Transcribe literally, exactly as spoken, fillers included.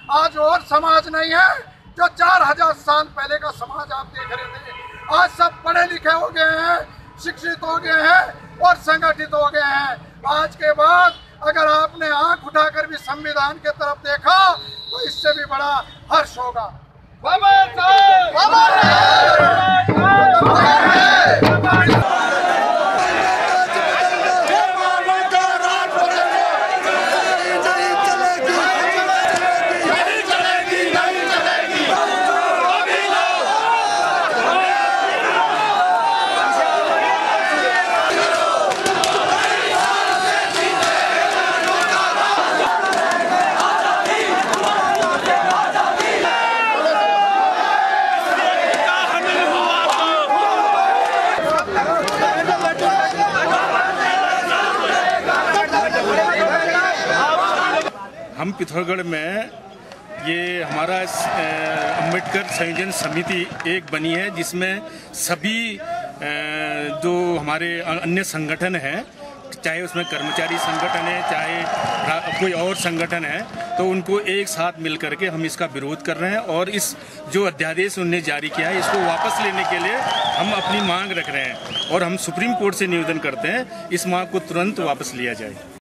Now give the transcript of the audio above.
आज और समाज नहीं है जो चार हजार साल पहले का समाज आप देख रहे थे। आज सब पढ़े लिखे हो गए हैं, शिक्षित हो गए हैं और संगठित हो गए हैं। आज के बाद अगर आपने आंख उठाकर भी संविधान के तरफ देखा तो इससे भी बड़ा हर्ष होगा। हम पिथौरागढ़ में ये हमारा अम्बेडकर संयोजन समिति एक बनी है, जिसमें सभी जो हमारे अन्य संगठन हैं, चाहे उसमें कर्मचारी संगठन है चाहे कोई और संगठन है, तो उनको एक साथ मिल करके हम इसका विरोध कर रहे हैं। और इस जो अध्यादेश उन्होंने जारी किया है इसको वापस लेने के लिए हम अपनी मांग रख रहे हैं और हम सुप्रीम कोर्ट से निवेदन करते हैं इस मांग को तुरंत वापस लिया जाए।